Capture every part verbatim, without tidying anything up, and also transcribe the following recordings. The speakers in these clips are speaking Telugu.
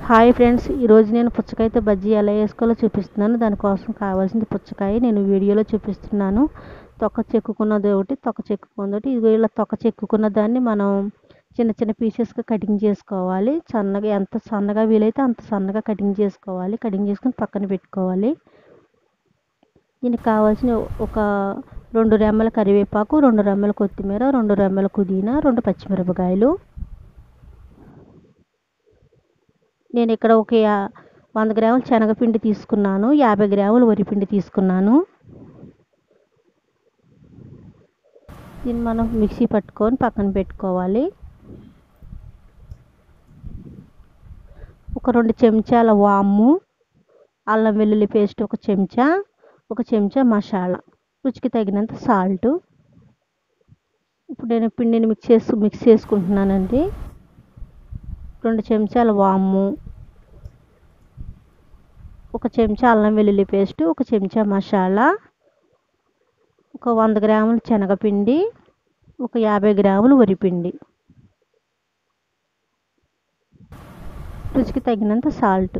హాయ్ ఫ్రెండ్స్, ఈరోజు నేను పుచ్చకాయతో బజ్జీ ఎలా వేసుకోవాలో చూపిస్తున్నాను. దానికోసం కావాల్సింది పుచ్చకాయ నేను వీడియోలో చూపిస్తున్నాను. తొక్క చెక్కుకున్నది ఒకటి, తొక్క చెక్కుకున్నది ఒకటి. ఇది ఇలా తొక్క చెక్కుకున్న దాన్ని మనం చిన్న చిన్న పీసెస్గా కటింగ్ చేసుకోవాలి. సన్నగా ఎంత సన్నగా వీలైతే అంత సన్నగా కటింగ్ చేసుకోవాలి. కటింగ్ చేసుకుని పక్కన పెట్టుకోవాలి. దీనికి కావాల్సిన ఒక రెండు రెమ్మల కరివేపాకు, రెండు రెమ్మల కొత్తిమీర, రెండు రెమ్మల పుదీనా, రెండు పచ్చిమిరపకాయలు. నేను ఇక్కడ ఒక వంద గ్రాముల శనగపిండి తీసుకున్నాను, యాభై గ్రాముల వరిపిండి తీసుకున్నాను. దీన్ని మనం మిక్సీ పట్టుకొని పక్కన పెట్టుకోవాలి. ఒక రెండు చెంచాల వాము, అల్లం వెల్లుల్లి పేస్ట్ ఒక చెంచా, ఒక చెంచా మసాలా, రుచికి తగినంత సాల్ట్. ఇప్పుడు నేను పిండిని మిక్స్ చేసి మిక్స్ చేసుకుంటున్నానండి. రెండు చెంచాల వాము, ఒక చెంచా అల్లం వెల్లుల్లి పేస్ట్, ఒక చెంచా మసాలా, ఒక వంద గ్రాముల శనగపిండి, ఒక యాభై గ్రాములు వరిపిండి, రుచికి తగినంత సాల్ట్.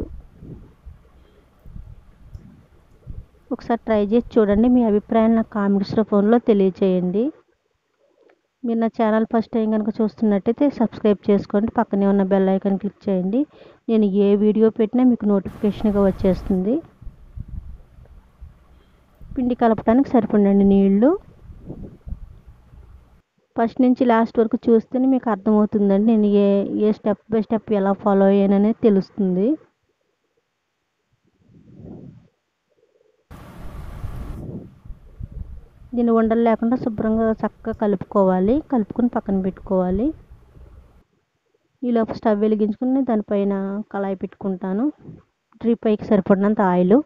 ఒకసారి ట్రై చేసి చూడండి. మీ అభిప్రాయాన్ని నాకు కామెంట్స్ రూపంలో తెలియచేయండి. మీరు నా ఛానల్ ఫస్ట్ టైం కనుక చూస్తున్నట్టయితే సబ్స్క్రైబ్ చేసుకోండి. పక్కనే ఉన్న బెల్ ఐకాన్ క్లిక్ చేయండి. నేను ఏ వీడియో పెట్టినా మీకు నోటిఫికేషన్గా వచ్చేస్తుంది. పిండి కలపడానికి సరిపడండి నీళ్ళు. ఫస్ట్ నుంచి లాస్ట్ వరకు చూస్తేనే మీకు అర్థమవుతుందండి నేను ఏ ఏ స్టెప్ బై స్టెప్ ఎలా ఫాలో అయ్యాను అనేది తెలుస్తుంది. దీన్ని ఉండలు లేకుండా శుభ్రంగా చక్కగా కలుపుకోవాలి. కలుపుకొని పక్కన పెట్టుకోవాలి. ఈలోపు స్టవ్ వెలిగించుకుని దానిపైన కళాయి పెట్టుకుంటాను. డ్రీప్ పైకి సరిపడినంత ఆయిల్.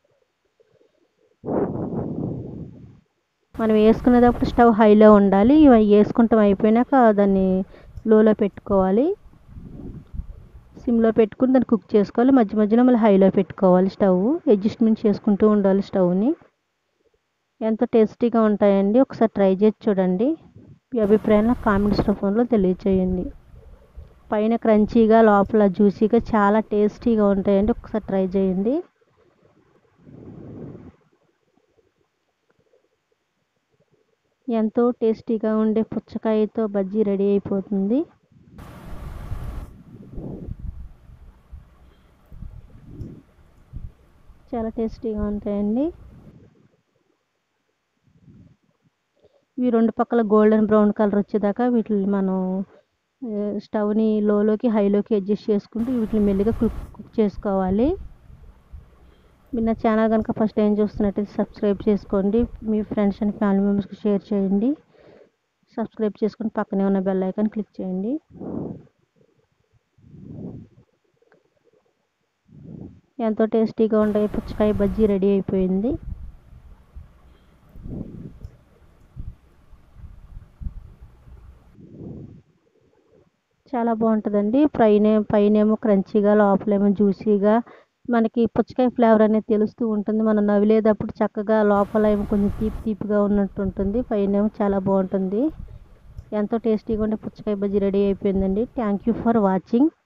మనం వేసుకునేటప్పుడు స్టవ్ హైలో ఉండాలి. ఇవి వేసుకుంటాం అయిపోయినాక దాన్ని లోలో పెట్టుకోవాలి. సిమ్లో పెట్టుకుని దాన్ని కుక్ చేసుకోవాలి. మధ్య మధ్యలో మళ్ళీ హైలో పెట్టుకోవాలి. స్టవ్ అడ్జస్ట్మెంట్ చేసుకుంటూ ఉండాలి స్టవ్ని. ఎంతో టేస్టీగా ఉంటాయండి. ఒకసారి ట్రై చేసి చూడండి. మీ అభిప్రాయాన్ని కామెంట్స్ రూపంలో తెలియచేయండి. పైన క్రంచీగా లోపల జ్యూసీగా చాలా టేస్టీగా ఉంటాయండి. ఒకసారి ట్రై చేయండి. ఎంతో టేస్టీగా ఉండే పుచ్చకాయతో బజ్జీ రెడీ అయిపోతుంది. చాలా టేస్టీగా ఉంటాయండి. ఇవి రెండు పక్కల గోల్డెన్ బ్రౌన్ కలర్ వచ్చేదాకా వీటిని మనం స్టవ్ని లోలోకి హైలోకి అడ్జస్ట్ చేసుకుంటూ వీటిని మెల్లిగా కుక్ కుక్ చేసుకోవాలి. మీరు నా ఛానల్ కనుక ఫస్ట్ టైం చూస్తున్నట్టయితే సబ్స్క్రైబ్ చేసుకోండి. మీ ఫ్రెండ్స్ అండ్ ఫ్యామిలీ మెంబర్స్కి షేర్ చేయండి. సబ్స్క్రైబ్ చేసుకొని పక్కనే ఉన్న బెల్ ఐకాన్ క్లిక్ చేయండి. ఎంతో టేస్టీగా ఉండే పుచ్చకాయ బజ్జీ రెడీ అయిపోయింది. చాలా బాగుంటుందండి. పైన పైనేమో క్రంచీగా, లోపలేమో జ్యూసీగా మనకి పుచ్చకాయ ఫ్లేవర్ అనేది తెలుస్తూ ఉంటుంది. మనం నవిలేటప్పుడు చక్కగా లోపల ఏమో కొంచెం తీపి తీపిగా ఉన్నట్టు ఉంటుంది. పైనేమో చాలా బాగుంటుంది. ఎంతో టేస్టీగా ఉండే పుచ్చకాయ బజ్జీ రెడీ అయిపోయిందండి. Thank you for watching.